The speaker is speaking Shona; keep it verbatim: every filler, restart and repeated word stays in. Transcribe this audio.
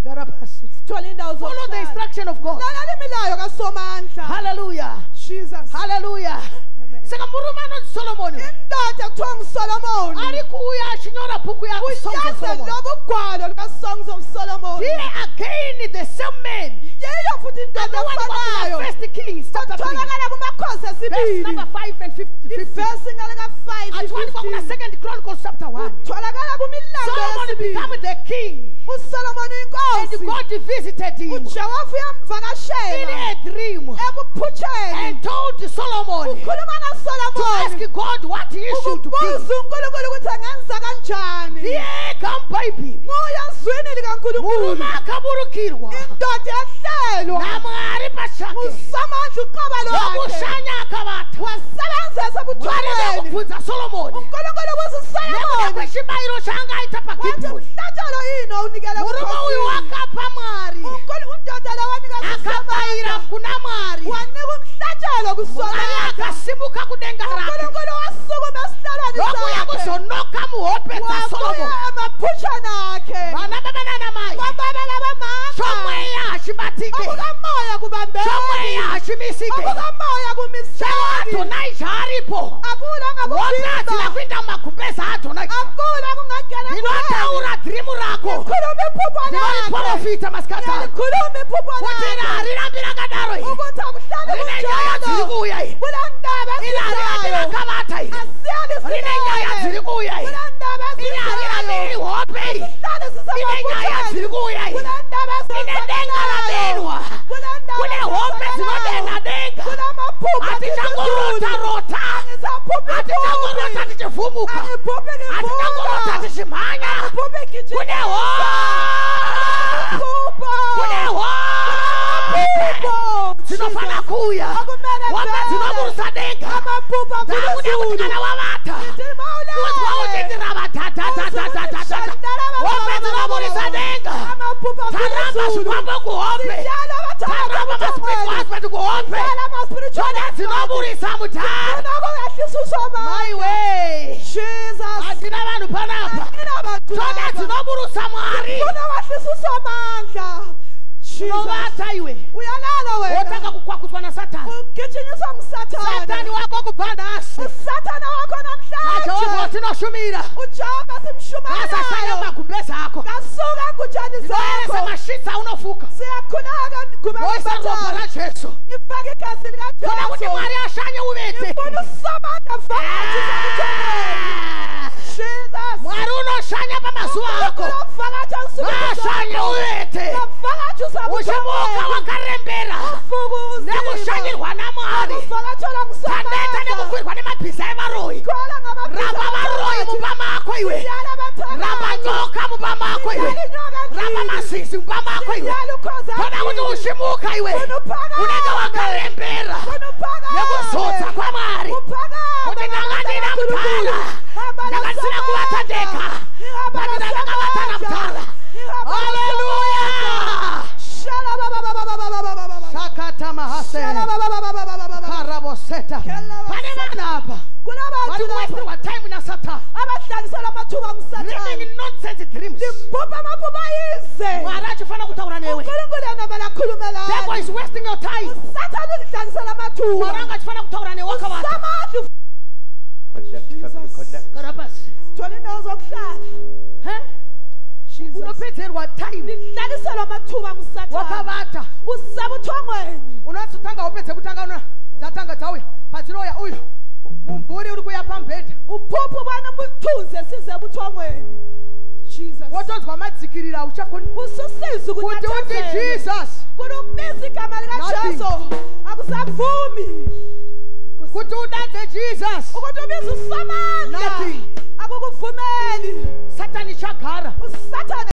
Follow the instruction of God. Hallelujah. Jesus. Hallelujah. Sekamurumano Solomon. Indoda kuthiwa Solomon. Arikuya ashinyora bhuku ya Songs of Solomon. Here again the same man. First Kings chapter three. Verse number five and fifty. Second Chronicles chapter one. Solomon became the king. And God visited him in a dream and told Solomon to ask God what he should do. Yeah, come baby. Muruma kaburukirwa. Namari pashake. Wakushanya kabata. Warida kupuza Solomon. Nemuna kweshibairo shanga itapakipu. Muruma uyu wakapamari. Akabaira kunamari. Muraya akasimuka kudenga rake. Rogu ya kusonoka muhope za Solomon. Bana baba na mai. Somweya ashibatike. Somweya ashimisike. Sewa Adonai sharipo. Wona zila kwinda makumbeza Adonai. Inataura drimu rako. Dinoi profita maskata. Wajina harina mbiranga daroi. Rine nyaya zirikuya. Ina harina kabata. Rine nyaya zirikuya. Ina harina mbiri hope. Ine nyaya zirikuya. Ine denga la denwa. Kune hope zinodenga denga. Ati chango rota rota. Ati chango rota tichifumuka. Ati chango rota tichimanya. Kune hope. Kune hope. Zinofana kuya. Hope zinoburusa denga. Zakude kutikana wamata. Kuzwa ujitira batata tata tata tata. Hope zinoburusa denga. Taramba shupambo kuhope. Taramba masipiku husband kuhope. Chode zinoburusa mutara. My way. Jesus. Adina vanu panapa. Chode zinoburusa mwari. Novata iwe. Uyalala wena. Otaka kukwakuzwa na Satani. Ugijinyiswa nguSathane. Satani wako kupanasi. uSathane wakho namhlanje. Ajoba tinoshumira. Ujaba simshumana. Asashaya magumbeza akho. Kasuka ngujani zakho. Noyesa mashitsa unofuka. Siyakhulaka ngubeka Noyesa ngophala Jesu. Ifake igazi lika Jesu. Kona kuti Mwari ashanye ubete. Ifuna usabata vakathi zakuthengeni. Jesus. Mwari unoshanya pamazuwa akho. Vakathi ashanye ubete. Vakathi Ushimuka wakarembera. Nekushanyirwa naMwari. Tandeta nekukwirwa nemabhiza evaroyi. Ramba varoyi mupama akho iwe. Ramba nyoka mupama akho iwe. Ramba masisi mupama akho iwe. Kona kuti ushimuka iwe. Unenge wakarembera. Nekuzodza kwaMwari. Kuti ndangandina mutala. Ndakasina kuvatandeka. Patina ndakavatana mutala. Hallelujah. Shakata mahase. Karaboseta. Pane manapa. Wali wasting our time in a Satan. Living in nonsense dreams. Mwarachi fana kutaura newe. Devil is wasting your time. Mwaranga chifana kutaura newe wakawata. Karabas. Huh? Unopedzerwa time. Wakavata. Unatutanga upedze kutanga una dzatanga dzauya padzinoya uyu mumvuri uri kuya pambhedha uphuphu bana muthunze size buthongweni. Jesus. Wotonzwa madzikirira uchakoni ususiza ukuthi uthi Jesus kuthi ubiza igama lika Jesu akusavumi kuti udanze Jesus ukuthi ubiza uSamandla akukuvumeli. Satani chagara